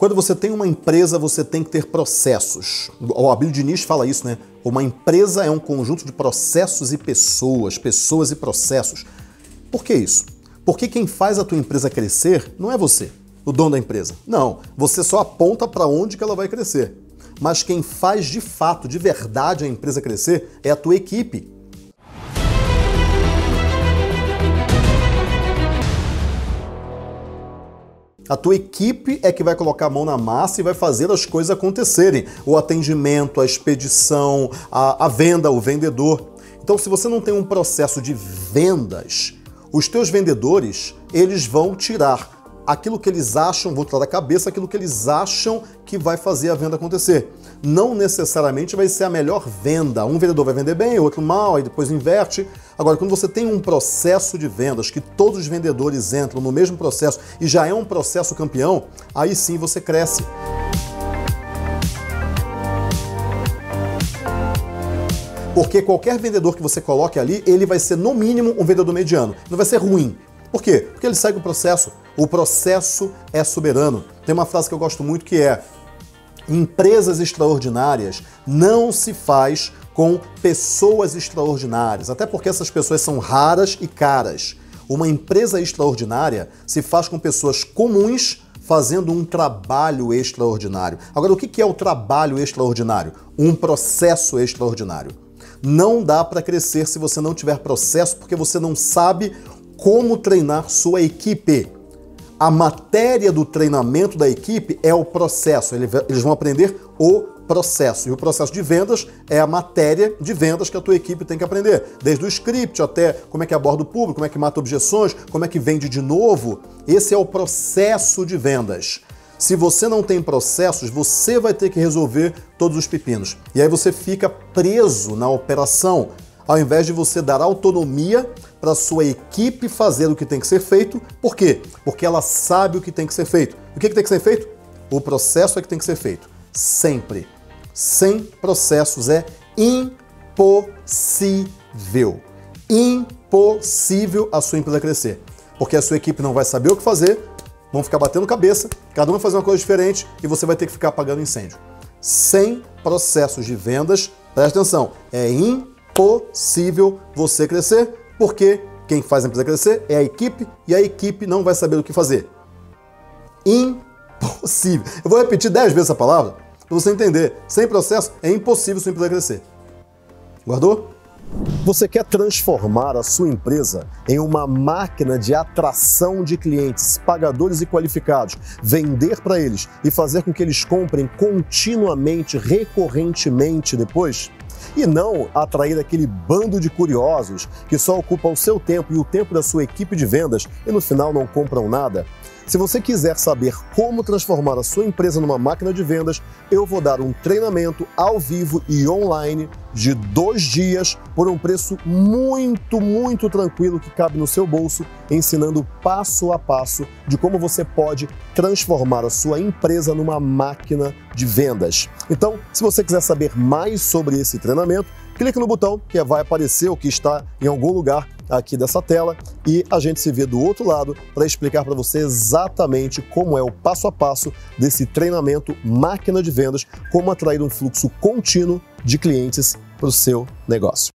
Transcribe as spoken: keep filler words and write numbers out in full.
Quando você tem uma empresa, você tem que ter processos. O Abílio Diniz fala isso, né? Uma empresa é um conjunto de processos e pessoas, pessoas e processos. Por que isso? Porque quem faz a tua empresa crescer não é você, o dono da empresa. Não, você só aponta para onde que ela vai crescer. Mas quem faz de fato, de verdade, a empresa crescer é a tua equipe. A tua equipe é que vai colocar a mão na massa e vai fazer as coisas acontecerem. O atendimento, a expedição, a, a venda, o vendedor. Então, se você não tem um processo de vendas, os teus vendedores, eles vão tirar aquilo que eles acham, vão tirar da cabeça aquilo que eles acham que vai fazer a venda acontecer. Não necessariamente vai ser a melhor venda. Um vendedor vai vender bem, outro mal, aí depois inverte. Agora, quando você tem um processo de vendas, que todos os vendedores entram no mesmo processo e já é um processo campeão, aí sim você cresce. Porque qualquer vendedor que você coloque ali, ele vai ser no mínimo um vendedor mediano. Não vai ser ruim. Por quê? Porque ele segue o processo. O processo é soberano. Tem uma frase que eu gosto muito que é: empresas extraordinárias não se faz com pessoas extraordinárias, até porque essas pessoas são raras e caras. Uma empresa extraordinária se faz com pessoas comuns fazendo um trabalho extraordinário. Agora, o que é o trabalho extraordinário? Um processo extraordinário. Não dá para crescer se você não tiver processo, porque você não sabe como treinar sua equipe. A matéria do treinamento da equipe é o processo. Eles vão aprender o processo. E o processo de vendas é a matéria de vendas que a tua equipe tem que aprender. Desde o script até como é que aborda o público, como é que mata objeções, como é que vende de novo. Esse é o processo de vendas. Se você não tem processos, você vai ter que resolver todos os pepinos. E aí você fica preso na operação, ao invés de você dar autonomia para a sua equipe fazer o que tem que ser feito. Por quê? Porque ela sabe o que tem que ser feito. O que tem que ser feito? O processo é que tem que ser feito. Sempre. Sem processos é impossível. Impossível a sua empresa crescer. Porque a sua equipe não vai saber o que fazer, vão ficar batendo cabeça, cada um vai fazer uma coisa diferente e você vai ter que ficar apagando incêndio. Sem processos de vendas, presta atenção, é impossível você crescer, porque quem faz a empresa crescer é a equipe e a equipe não vai saber o que fazer. Impossível. Eu vou repetir dez vezes essa palavra para você entender. Sem processo é impossível sua empresa crescer. Guardou? Você quer transformar a sua empresa em uma máquina de atração de clientes, pagadores e qualificados, vender para eles e fazer com que eles comprem continuamente, recorrentemente depois? E não atrair aquele bando de curiosos que só ocupa o seu tempo e o tempo da sua equipe de vendas e no final não compram nada? Se você quiser saber como transformar a sua empresa numa máquina de vendas, eu vou dar um treinamento ao vivo e online de dois dias por um preço muito, muito tranquilo que cabe no seu bolso, ensinando passo a passo de como você pode transformar a sua empresa numa máquina de vendas. Então, se você quiser saber mais sobre esse treinamento, clique no botão que vai aparecer ou que está em algum lugar aqui dessa tela e a gente se vê do outro lado para explicar para você exatamente como é o passo a passo desse treinamento máquina de vendas, como atrair um fluxo contínuo de clientes para o seu negócio.